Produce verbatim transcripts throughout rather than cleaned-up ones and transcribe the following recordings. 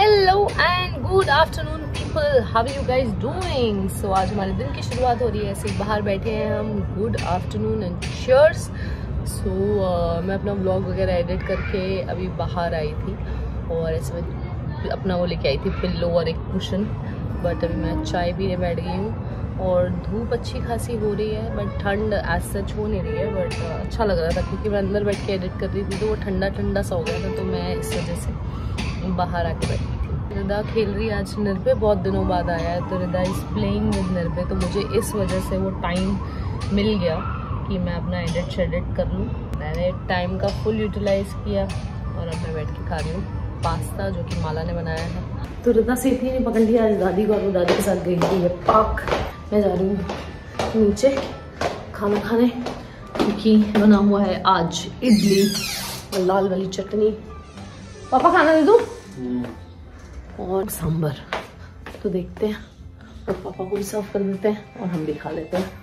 Hello and good afternoon people, how are you guys doing. So आज हमारे दिन की शुरुआत हो रही है, ऐसे बाहर बैठे हैं हम। Good afternoon and cheers. So मैं अपना व्लॉग वगैरह एडिट करके अभी बाहर आई थी और ऐसे मैं अपना वो लेके आई थी पिल्लो और एक कुशन। बट अभी मैं चाय पीने बैठ गई हूँ और धूप अच्छी खासी हो रही है बट ठंड एज सच हो नहीं रही है। बट अच्छा लग रहा था क्योंकि मैं अंदर बैठ के एडिट कर रही थी तो वो ठंडा ठंडा सा हो गया था, तो मैं इस वजह से बाहर आके बैठी थी। रिदा खेल रही है आज, निर्भय बहुत दिनों बाद आया है तो रिदा इज प्लेइंग विद निर्भय, तो मुझे इस वजह से वो टाइम मिल गया कि मैं अपना एडिट शेडिट कर लूँ। मैंने टाइम का फुल यूटिलाइज किया और अब मैं बैठ के खा रही हूँ पास्ता जो कि माला ने बनाया है। तो रिदा से इतनी नहीं पकड़ लिया आज दादी को और वो दादी के साथ गई थी ये पार्क। मैं जा रही हूँ नीचे खाना खाने क्योंकि बना हुआ है आज इडली और लाल वाली चटनी। पापा खाना दे दूँ और सांभर, तो देखते हैं और पापा को भी सर्व कर देते हैं और हम भी खा लेते हैं।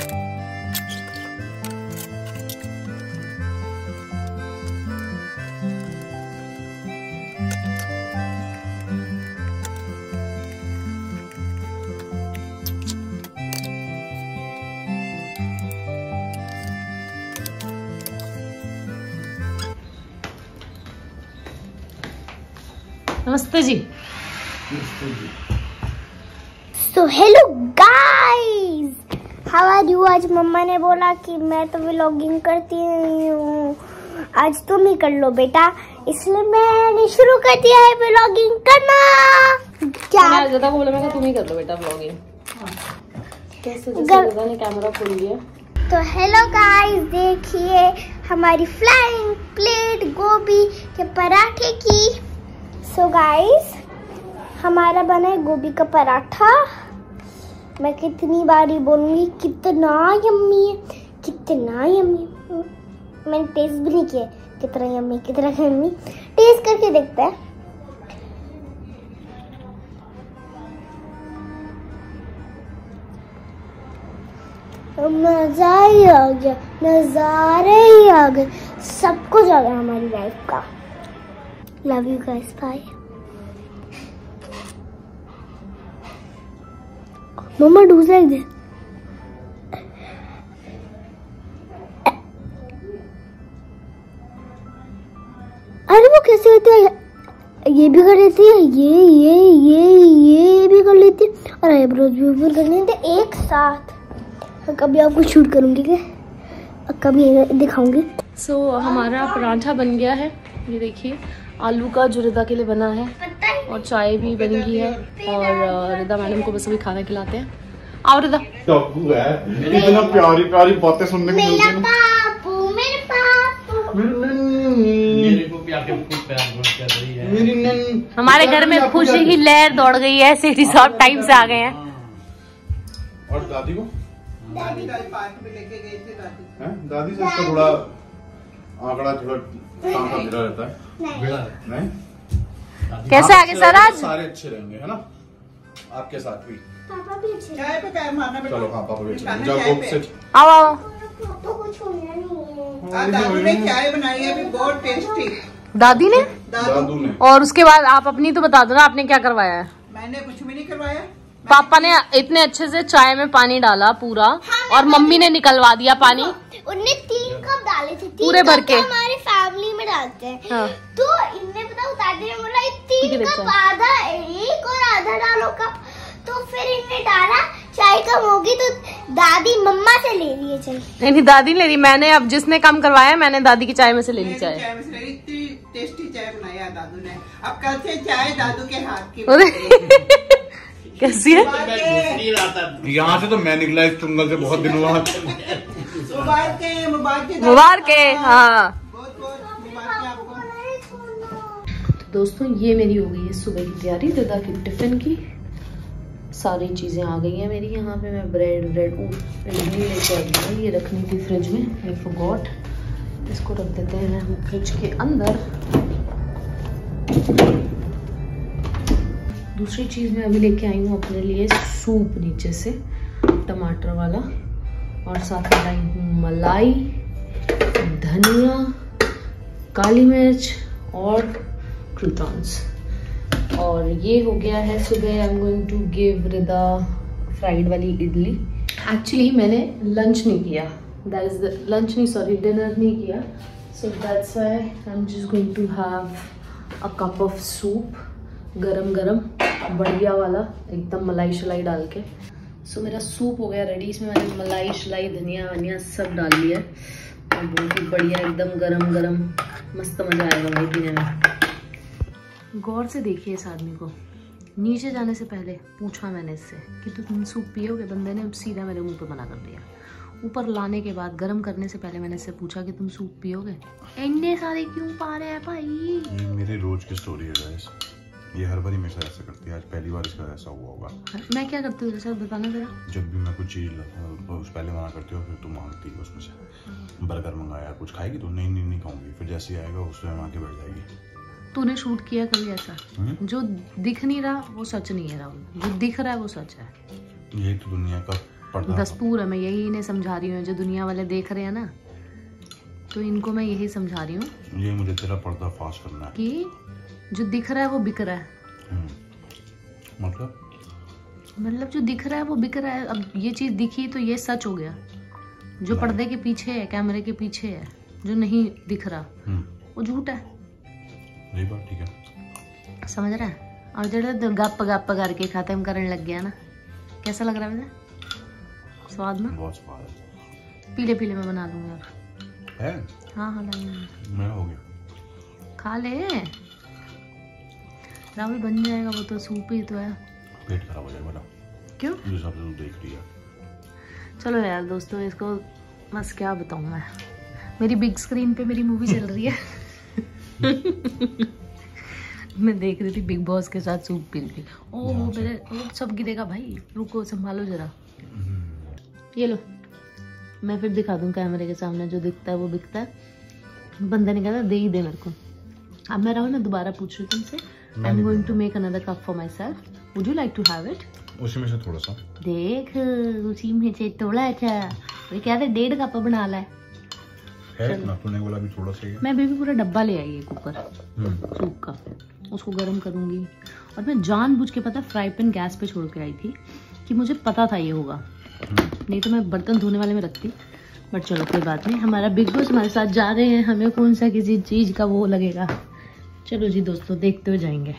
नमस्ते जी। So hello guys, how are you? आज मम्मा ने बोला कि मैं तो व्लॉगिंग करती हूँ, आज तुम ही कर लो बेटा, इसलिए मैंने शुरू कर दिया है व्लॉगिंग करना। क्या दादा को बोला मैं तुम ही कर लो बेटा व्लॉगिंग। कैसे दादा ने कैमरा खोल लिया। तो हेलो गाइस, देखिए हमारी फ्लाइंग प्लेट गोभी के पराठे की। सो so गाइस, हमारा बना है गोभी का पराठा। मैं कितनी बार ही बोलूँगी कितना यम्मी है, कितना यम्मी। मैंने टेस्ट भी नहीं किया कितना यम्मी कितना यम्मी। टेस्ट करके देखते हैं। मजा ही आ गया, नजारे ही आ गए, सब कुछ आ गया हमारी लाइफ का। Love you guys, bye. मम्मा दूसरा दे। अरे वो कैसे होती है, ये भी कर लेती है, ये ये ये ये भी कर लेती है और आईब्रोज भी ऊपर कर लेते हैं एक साथ। कभी आपको शूट करूंगी क्या, कभी दिखाऊंगी। सो so, हमारा पराठा बन गया है, ये देखिए आलू का जो रिदा के लिए बना है और चाय भी बन गई है और रिदा मैडम को बस अभी खाना खिलाते हैं। आओ रिदा। इतना प्यारी प्यारी बातें सुनने को मिलती हैं। पापू, मेरे पापू। मेरे को भी आके खूब प्यार कर रही है। मेरी नन्नी। हमारे घर में खुशी की लहर दौड़ गई है, सेठी साहब टाइम से आ गए हैं। और दादी को दादी दादी पार्क में लेके गई थी दादी। हैं? दादी से इसका थोड़ा आंकड़ा थोड़ा काम का गिरा रहता है। नहीं, नहीं? कैसे आगे सर आज सारे अच्छे रहेंगे है ना, आपके साथ भी। पापा भी अच्छे। चाय पे पैर मारना बेटा। चलो हाँ पापा भी अच्छे खाना जाओ चाय बुक पे। से। आओ आओ। पापा को छोड़ना नहीं है। आज दादू ने चाय बनाई है, अभी बहुत टेस्टी। दादी ने दादू ने। और उसके बाद आप अपनी तो बता दो ना, आपने क्या करवाया है। मैंने कुछ भी नहीं करवाया। पापा ने इतने अच्छे से चाय में पानी डाला पूरा और मम्मी ने निकलवा दिया पानी। उनने तीन कप डाले थे, तीन पूरे भर कप के। तो हमारी फैमिली में डालते हैं। हाँ। तो इनने बताओ दादी ने बोला तीन ठीक है, कप अच्छा। आधा एक और आधा डालो कप। तो फिर इनने डाला, चाय कम होगी तो दादी मम्मा से ले लिए चाय। नहीं नहीं दादी ले रही, मैंने अब जिसने कम करवाया मैंने दादी की चाय में से ले ली मेरी चाय। चाय में से इतनी टेस्टी चाय बनाई है दादू ने। अब कल से चाय दादू के हाथ की। अरे कैसी है। यहाँ से तो मैं निकला इस चुंगल से बहुत दिनों बाद। मुबारक है, मुबारक है, मुबारक है। हाँ बहुत बहुत मुबारक है आपको। तो दोस्तों ये मेरी हो गई है सुबह की तैयारी, रिदा की टिफिन की सारी चीजें आ गई हैं मेरी। यहाँ पे मैं ब्रेड ब्रेड इडली लेके आई हूँ, ये रखनी थी फ्रिज में, आई फॉरगॉट। इसको रख देते हैं हम फ्रिज के अंदर। दूसरी चीज़ मैं अभी लेके आई हूँ अपने लिए सूप नीचे से, टमाटर वाला, और साथ में लाई हूँ मलाई, धनिया, काली मिर्च और क्रूटॉन्स। और और ये हो गया है सुबह। I am going to give Rida fried वाली इडली। एक्चुअली मैंने लंच नहीं किया, दैट इज द लंच नहीं सॉरी डिनर नहीं किया, so that's why I am just going to have a cup of soup, गरम गरम बढ़िया वाला एकदम मलाई शलाई डाल के। सो so, मेरा सूप हो गया रेडी। इसमें मैंने मलाई शलाई धनिया वनिया सब डाल लिया और बहुत ही बढ़िया एकदम गरम गरम मस्त मजा आएगा भाई पीने में। गौर से देखिए इस आदमी को, नीचे जाने से पहले पूछा मैंने इससे कि तु, तुम सूप पियोगे, बंदे ने सीधा मेरे मुंह पे मना कर दिया। ऊपर लाने के बाद गर्म करने से पहले मैंने इससे पूछा कि तुम सूप पियोगे। इतने सारे क्यों पा रहे हैं भाई? ये मेरी रोज की स्टोरी है गाइस, ये हर बार ही मेरे साथ ऐसा करती है, आज पहली बार इसका ऐसा हुआ होगा। मैं क्या करती हूँ सर बताना जरा। जब भी मैं कुछ चीज उस पहले मना करती हूँ फिर तुम मांगती है उसमें से। बर्गर मंगाया, कुछ खाएगी तो नहीं नहीं नहीं खाऊंगी, फिर जैसे ही आएगा उसमें मांग के बैठ जाएगी। तूने शूट किया कभी ऐसा? हुँ? जो दिख नहीं रहा वो सच नहीं है राहुल, जो दिख रहा है वो सच है। यही तो दुनिया का पर्दा दस्तूर है। मैं यही इन्हें समझा रही हूँ, जो दुनिया वाले देख रहे हैं ना, तो इनको मैं यही समझा रही हूँ। ये मुझे तेरा पर्दा फाश करना है कि जो दिख रहा है वो बिक रहा है। मतलब मतलब जो दिख रहा है वो बिक रहा है। अब ये चीज दिखी तो ये सच हो गया। जो पर्दे के पीछे है, कैमरे के पीछे है, जो नहीं दिख रहा वो झूठ है। यही बात ठीक है, समझ रहा है? और जो गप गप करके खत्म करने लग गया ना, कैसा लग रहा है मुझे? स्वाद ना बहुत स्वाद है। पीले पीले में बना दूंगी अब है। हाँ हाँ लाएंगे, मेरा हो गया। खा ले राहुल, बन जाएगा वो तो, सूप ही तो है। पेट खराब हो जाएगा ना। क्यों? जिस हिसाब से तू देख रही है। चलो यार दोस्तों, इसको बस क्या बताऊं मैं, मेरी बिग स्क्रीन पे मेरी मूवी चल रही है। मैं देख रही थी बिग बॉस के साथ सूप पी रही थी। ओह मेरे वो सब गिरेगा भाई, रुको संभालो जरा। ये लो, मैं फिर दिखा दूं कैमरे के सामने, जो दिखता है वो बिकता है। बंदे ने कहा दे ही दे मेरे को। अब मैं राहुल मैं दोबारा पूछ रही हूँ तुमसे, I am going to make another cup for myself, would you like to have it? उसी में से थोड़ा सा देख, उसी में से थोड़ा। अच्छा वो क्या था, डेढ़ कप बना ला है ना, तूने बोला भी थोड़ा सा ही है। मैं भी पूरा डब्बा ले आई है कुकर सूप का, उसको गर्म करूंगी। और मैं जानबूझ के पता फ्राई पैन गैस पे छोड़ के आई थी कि मुझे पता था ये होगा, नहीं तो मैं बर्तन धोने वाले में रखती। बट चलो कोई बात नहीं, हमारा बिग बॉस हमारे साथ जा रहे हैं, हमें कौन सा किसी चीज का वो लगेगा। चलो जी दोस्तों, देखते हुए जाएंगे।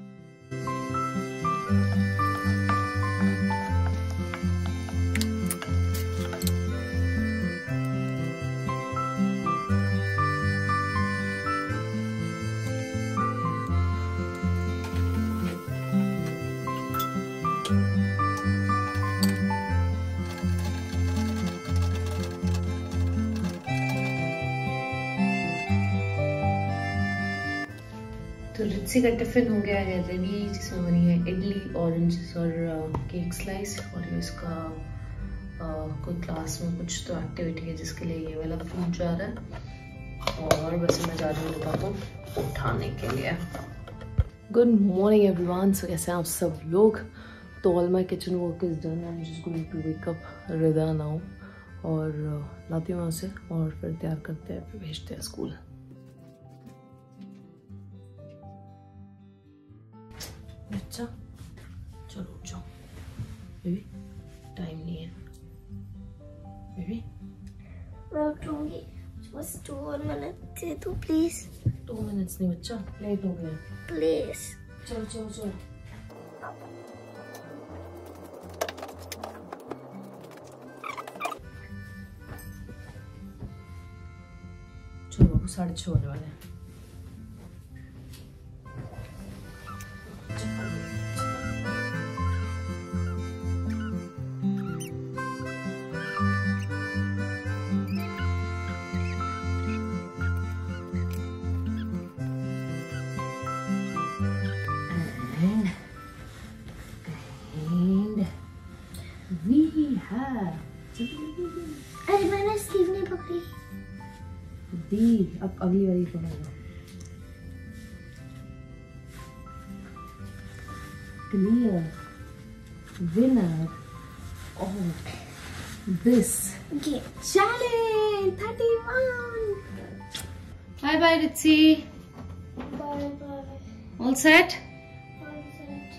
तो रित्सी का टिफिन हो गया है रेडी, जिसमें बनी है इडली, ऑरेंजेस और केक स्लाइस। और ये इसका uh, कोई क्लास में कुछ तो एक्टिविटी है जिसके लिए ये वाला फूड जा रहा है। और बस मैं जा रही हूँ रिदा को उठाने के लिए। गुड मॉर्निंग एवरीवन, सो कैसे हैं आप सब लोग? तो all my kitchen work is done, I am just going to wake up Rida now. और uh, लाती हूँ वहाँ से और फिर तैयार करते हैं, फिर भेजते हैं स्कूल। अच्छा चलो उठ जाओ बेबी, टाइम नहीं है बेबी। मैं उठूंगी, बस टू और मिनट दे दो प्लीज। टू मिनट्स नहीं बच्चा, लेट हो गया प्लीज। चलो चलो चलो। चलो बाबू, साढ़े छः होने वाले हैं। अरे मैंने स्लीव नहीं पकड़ी दी, अब अगली बारी पकड़ना। Clear winner of this challenge thirty one. Bye bye Ritsi, bye bye. All set?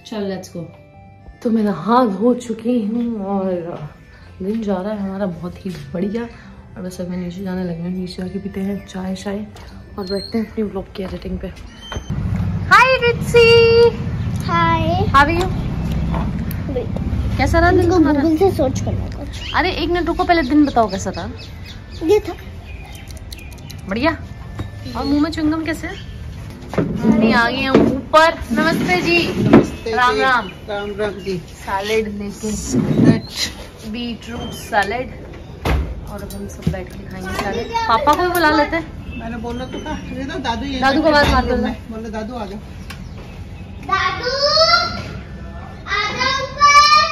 चल लेट्स गो। तो मैं नहा धो चुकी हूँ और दिन जा रहा है हमारा बहुत ही बढ़िया। और बस अब मैं नीचे जाने लगी हूँ, नीचे जाके पीते हैं चाय शाय और बैठते हैं अपनी ब्लॉग की एडिटिंग पे। Hi Ritsi. Hi, how are you? कैसा रहा दिन तुम्हारा? गूगल से सर्च करना कुछ। अरे एक मिनट रुको, पहले दिन बताओ कैसा था। ये था बढ़िया। और मुंह में च्युइंगम कैसे? नहीं आ गई हूँ ऊपर। नमस्ते जी। नमस्ते राम जी। राम। राम राम जी। सैलेड लेके, बीट रूट सैलेड, और अब हम सब बैठ के खाएंगे सैलेड। पापा को भी बुला लेते हैं। मैंने बोला तो था, ये तो दादू ये दादू को आवाज मार दो ना। बोले दादू आ जाओ। दादू आ जाओ ऊपर।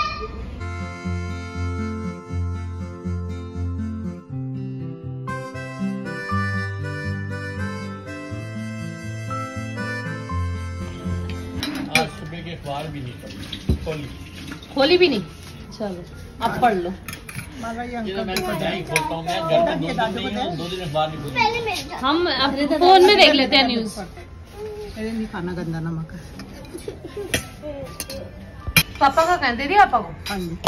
आज सुबह के अखबार भी नहीं पढ़ी, खोली। खोली भी नहीं? चलो अब पढ़ लो। माला ये ये तो अंकल मैं पढ़ाई खोलता हूँ, मैं घर में दो दिन नहीं हूँ, दो दिन अखबार नहीं खोली। पहले मेरे जाओ। हम अब फोन में देख लेते हैं न्यूज। मेरे नहीं खाना गंदा नमक है। पापा का कहते थे पापा को। हाँ जी।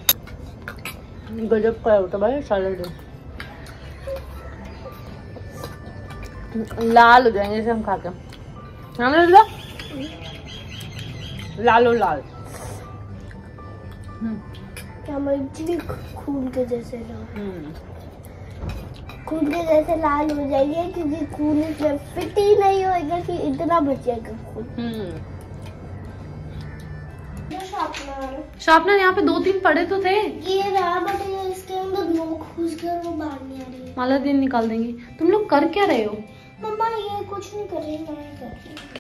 गजब का होता भाई सैलेड। लाल हो जाएंगे जैसे हम खाते हैं। हमने लो लालो लाल। इतनी खून के जैसे खून के जैसे लाल हो जाएंगे क्योंकि खून इसमें फिट ही नहीं होएगा कि इतना बचेगा खून। शार्पनर शार्पनर यहाँ पे दो तीन पड़े तो थे। ये रहा, बट ये इसके अंदर नोक घुस गया, वो बाहर नहीं आ रही है। माला दिन निकाल देंगे। तुम लोग कर क्या रहे हो? मम्मा ये कुछ नहीं कर रही, मैं कर रही हूँ।